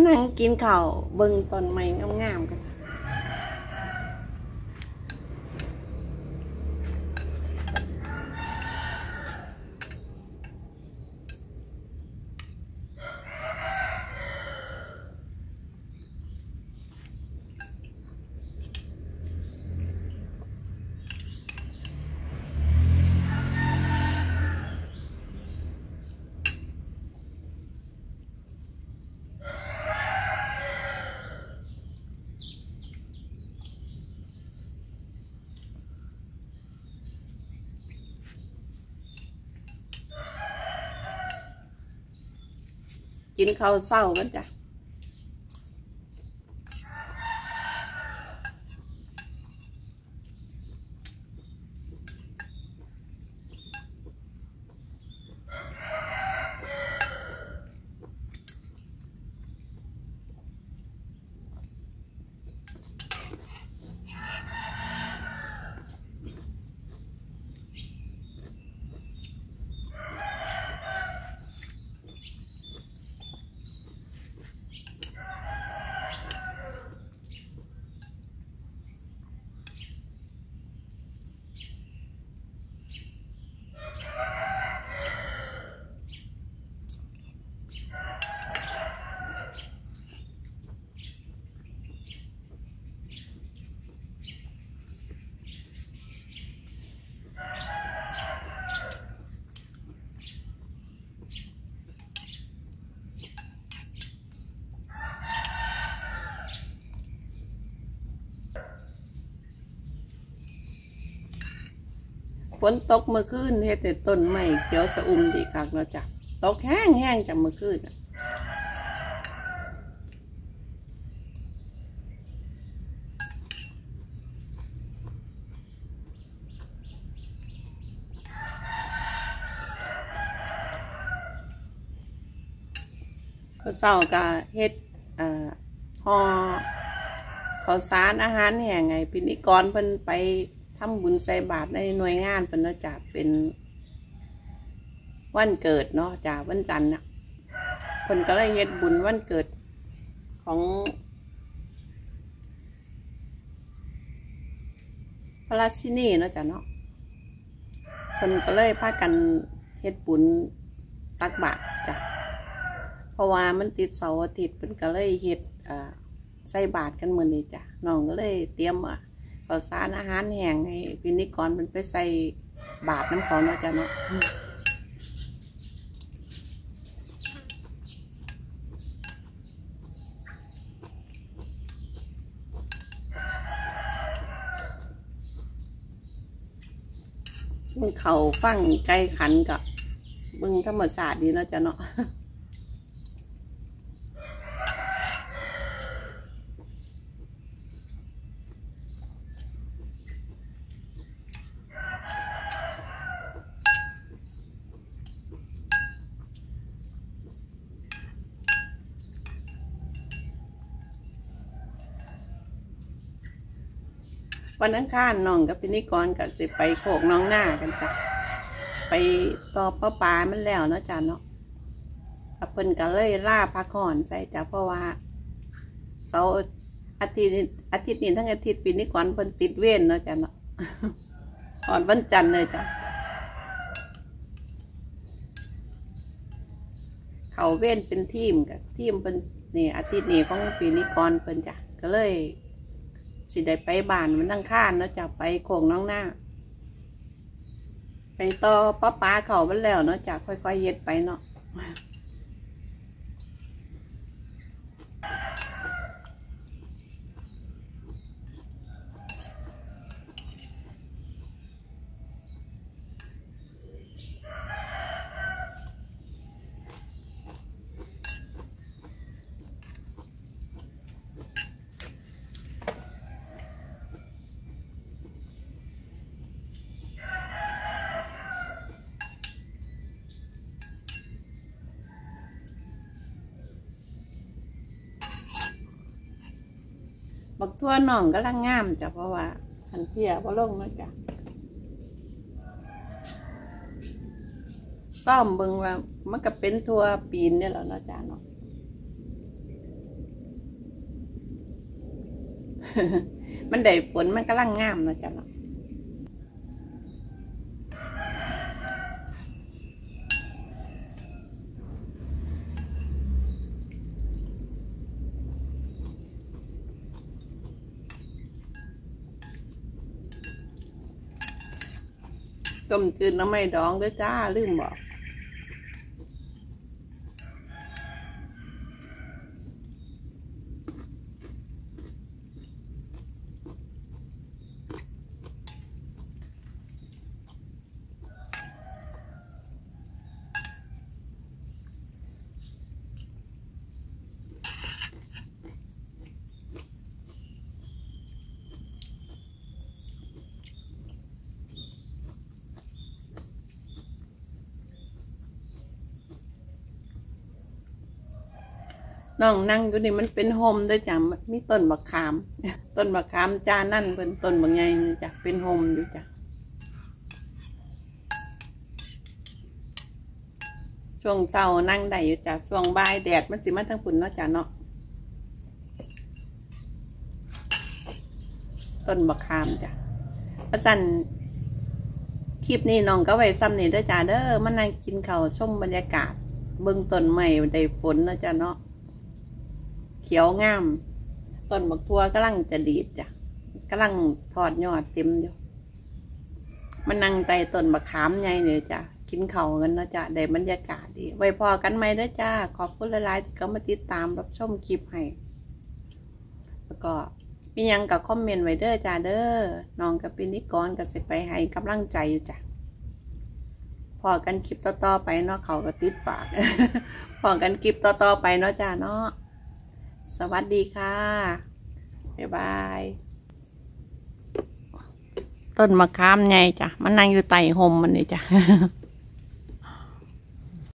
นั่งกินข้าวเบิ่งต้นไม้งามๆกันกินข้าวเศร้ากันจ้ะฝนตกเมื่อคืนเฮ็ดแต่ต้นไม้เขียวสะอุ่มดีคักเนาะจ้ะตกแห้งจากเมื่อคืนเศร้าก็เฮ็ดห่อข้าวสารอาหารแห้งไงพิธีกรเพิ่นไปทำบุญใส่บาตรในหน่วยงานเพิ่นเนาะจ้ะเป็นวันเกิดเนาะจ้ะวันจันทร์น่ะเพิ่นก็เลยเฮ็ดบุญวันเกิดของพระราชินีเนาะจ้ะเนาะเพิ่นก็เลยพากันเฮ็ดบุญตักบาตรจ้ะเพราะว่ามันติดเสาร์อาทิตย์เพิ่นก็เลยเฮ็ดใส่บาตรกันมื้อนี้จ้ะน้องก็เลยเตรียมข้าวสารอาหารแห้งให้พิธีกรมันไปใส่บาตรน้ำเขาเนาะจ้ะเนาะมึงเขาฟังไก่ขันกับมึงธรรมชาติดีเนาะจ้ะเนาะวันอังคารน้องกับพิธีกรกับสิไปโขกน้องหน้ากันจ้ะไปต่อปลามันแล้วเนาะจ้ะเนาะเพิ่นก็เลยล่าพักผ่อนใจจ้ะเพราะว่าเสาร์อาทิตย์นี้ทั้งอาทิตย์พิธีกรเพิ่นติดเว้นเนาะจ้ะเนาะอ่อนวันจันทร์เลยจ้ะเขาเว้นเป็นทีมกับทีมเพิ่นนี่อาทิตย์นี้ของพิธีกรเพิ่นจ้ะก็เลยสิได้ไปบ้านมันตั้งข้านเนาะจะไปโขงน้องหน้าไปต่อป้าเขามันแล้วเนาะจะค่อยๆเย็ดไปเนาะบักทั่วน่องก็ลังงามจ้ะเพราะว่าขันเพียบ่ลงเนาะจ้ะซ่อมเบิ่งว่ามันก็เป็นทั่วปีนเนี่ยแหละเนาะจ้ะเนาะมันได้ผลมันกำลังงามนะจ๊ะเนาะต้มจืดน้ำไม่ดองด้วยจ้าลืมบอกน้องนั่งอยู่นี่มันเป็นโฮมด้วยจ้ะมีต้นมะขามต้นมะขามจ้านั่นเป็นต้นบางไงนี่จ้ะเป็นโฮมอยู่จ้ะช่วงเช้านั่งได้อยู่จ้ะช่วงบ่ายแดดมันสิมาทั้งฝุ่นเนาะจ้ะเนาะต้นมะขามจ้ะประสันคลิปนี้น้องก็ไว้ซ้ำนี่ด้วยจ้ะเด้อมานั่งกินข้าวชมบรรยากาศเบื้องต้นใหม่ได้ฝนเนาะจ้ะเนาะเขียวงามต้นบักทั่วกำลังจะดีดจ้ะกำลังถอดยอดเต็มอยู่มันนั่งใต้ต้นบักขามใหญ่เนี่ยจ้ะกินข้าวกันเนาะจ้ะได้บรรยากาศดีไว้พอกันไหมเด้อจ้าขอบคุณหลายๆที่เขามาติดตามรับชมคลิปให้แล้วก็มียังกับคอมเมนต์ไว้เด้อจ้าเด้อน้องกับปินิกรก็สิไปให้กำลังใจอยู่จ้ะพอกันคลิปต่อๆไปเนาะเขาก็ติดปาก พอกันคลิปต่อๆไปเนาะจ้าเนาะสวัสดีค่ะบ๊ายบายต้นมะขามใหญ่จ้ะมันนั่งอยู่ใต้ห่มมันนี่จ้ะ